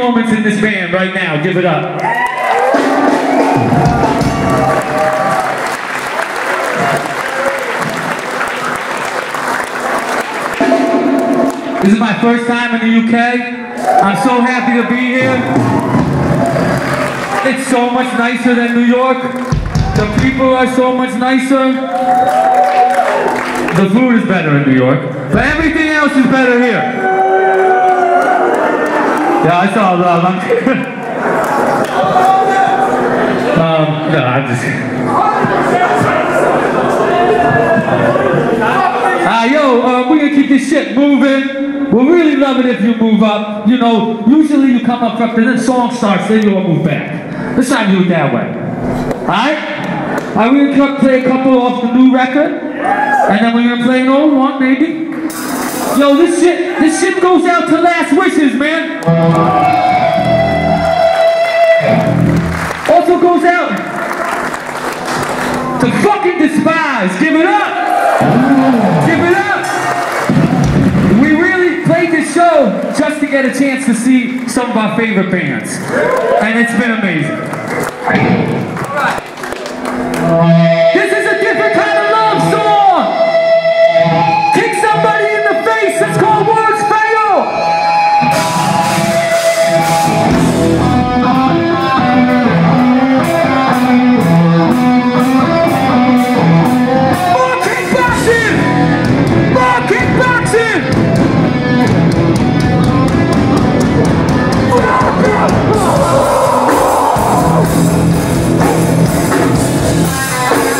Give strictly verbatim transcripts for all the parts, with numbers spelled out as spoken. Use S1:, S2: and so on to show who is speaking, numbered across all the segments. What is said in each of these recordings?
S1: moments in this band right now. Give it up. This is my first time in the U K. I'm so happy to be here. It's so much nicer than New York. The people are so much nicer. The food is better in New York, but everything else is better here. Yeah, I saw love. I'm um, no, I'm just. Ah, uh, yo, uh, we're gonna keep this shit moving. We'll really love it if you move up. You know, usually you come up first, and then the song starts, then you all move back. Let's try to do it that way. Alright? Alright, we're gonna play a couple off the new record, and then we're gonna play an old one, maybe. Yo, this shit, this shit goes out to Last Wishes, man. Also goes out to fucking Despise. Give it up! Give it up! We really played this show just to get a chance to see some of our favorite bands. And it's been amazing. This is a different kind of love song! Kick somebody in the face, it's called Words Fail! More kickboxing! More kickboxing! Oh,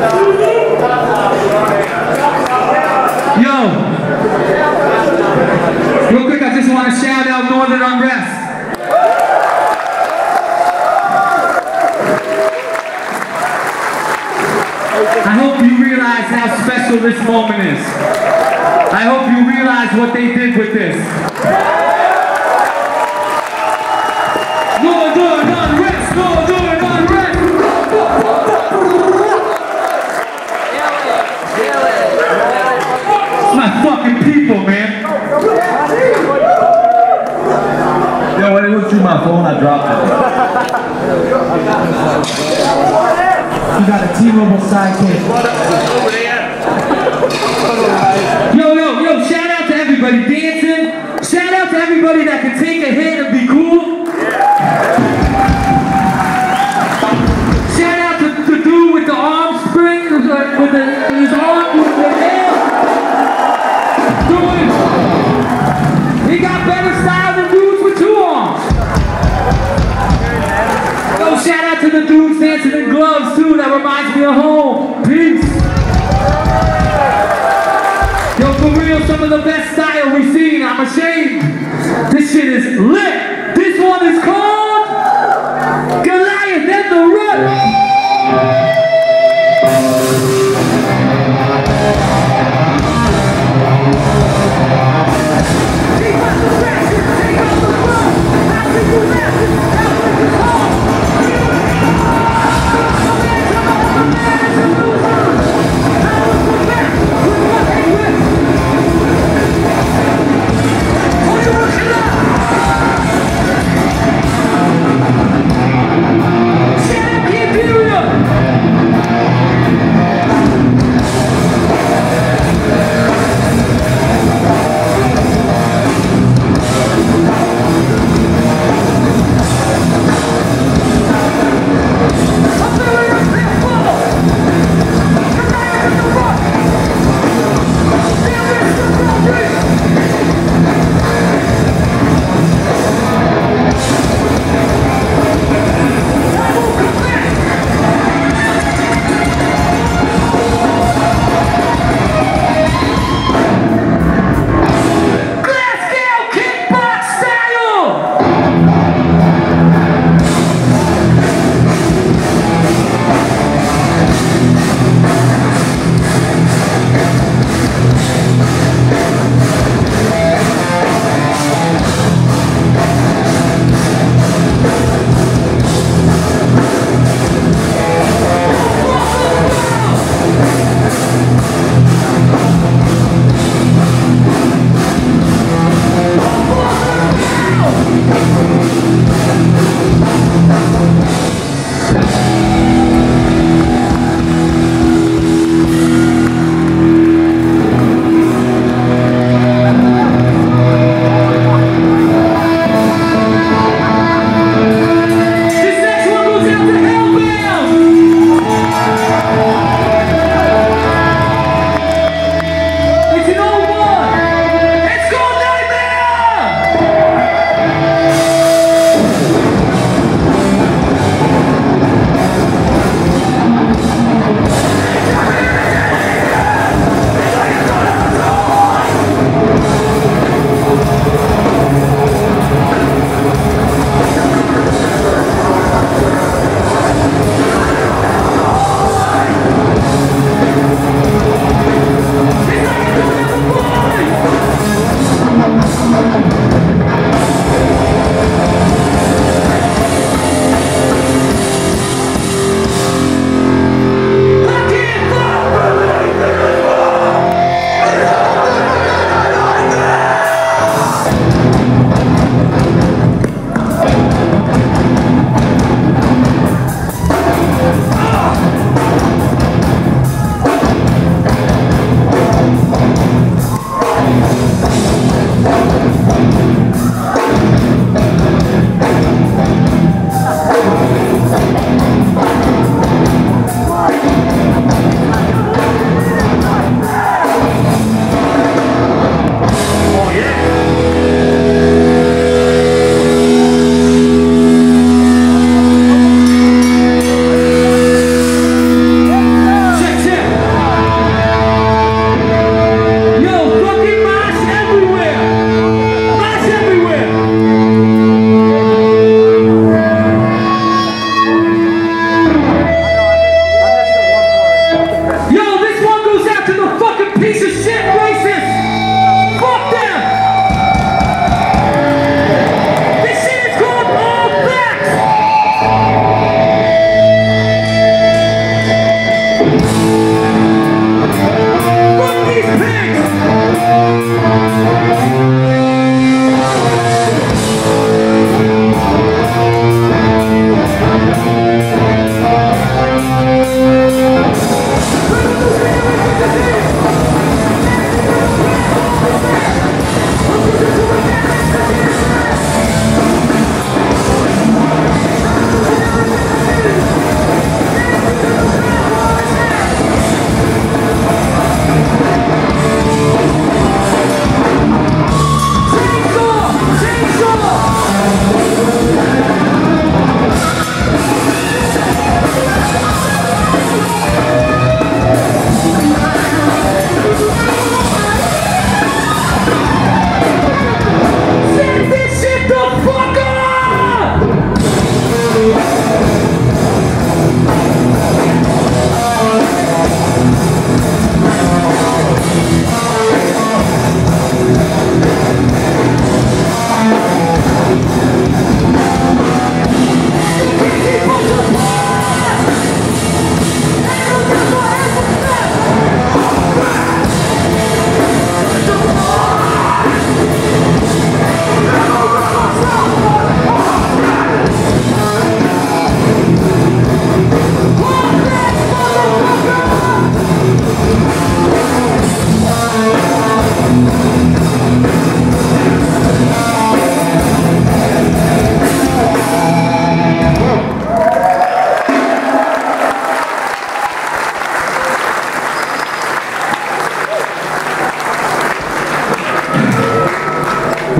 S1: Yo, real quick, I just want to shout out Northern Unrest. I hope you realize how special this moment is. I hope you realize what they did with this. Northern Unrest, Northern Unrest. It's my fucking people, man.
S2: Yo, when I looked through my phone, I dropped it.
S3: You got a T-Mobile sidekick.
S1: Yo, yo, yo, shout out to everybody dancing. Shout out to everybody that can take a hit and be cool. Shout out to the dude with the arm spring, with, the, with the, his arm, with the hair. Doing, he got better style than dudes with two arms. Yo, shout out to the dudes dancing in gloves too, that reminds me of home. Peace. Yo, for real, some of the best style we've seen, I'm ashamed. This shit is lit. This one is called Goliath and the Root.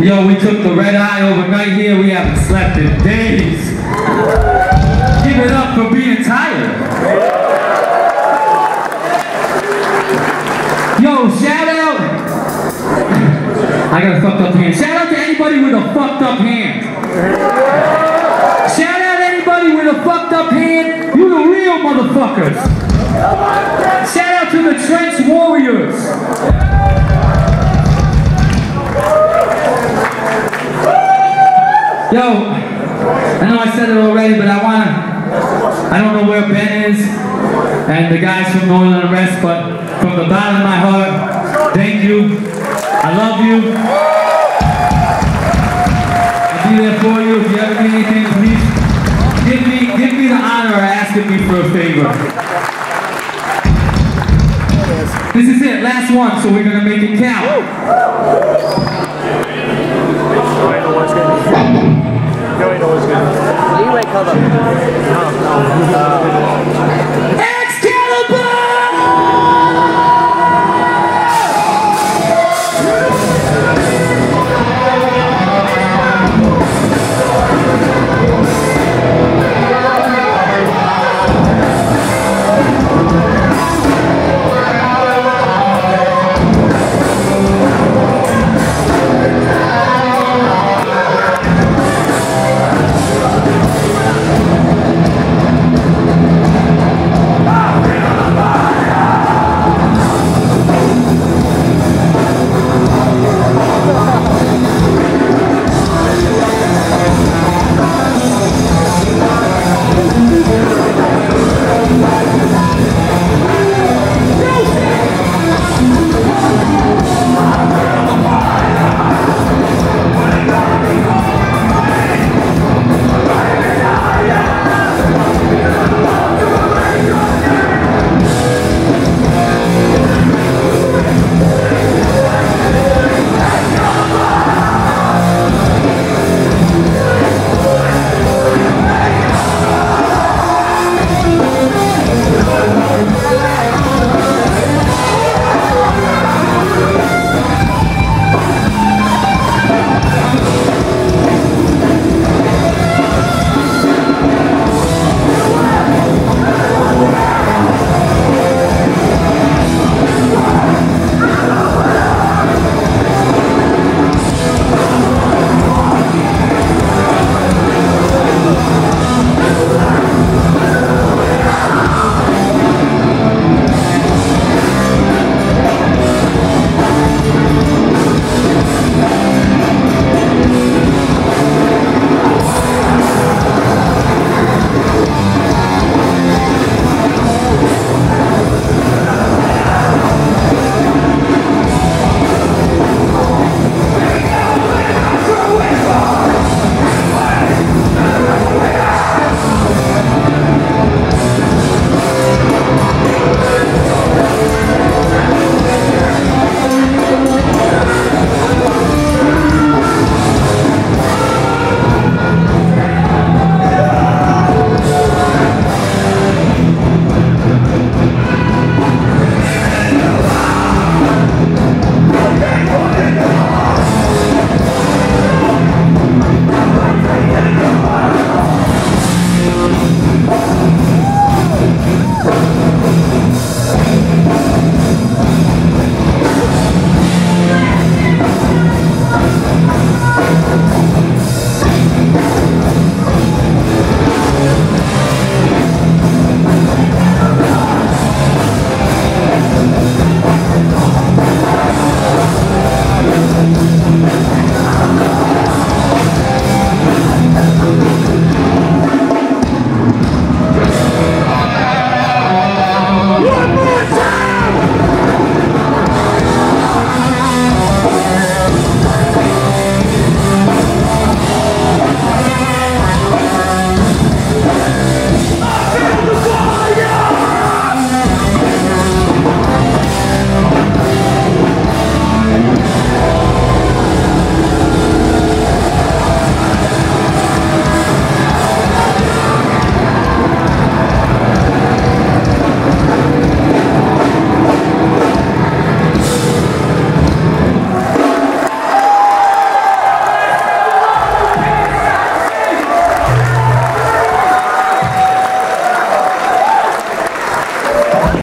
S1: Yo, we took the red eye overnight here. We haven't slept in days. Give it up for being tired. Yo, shout out. I got a fucked up hand. Shout out to anybody with a fucked up hand. Shout out anybody with a fucked up hand. You the real motherfuckers. Shout out to the trench warriors. Yo, I know I said it already, but I wanna, I don't know where Ben is, and the guys from Northern Arrest, but from the bottom of my heart, thank you, I love you, I'll be there for you. If you ever need anything, please, give me, give me the honor of asking me for a favor. This is it, last one, so we're gonna make it count.
S4: Joey knows good. You wake up.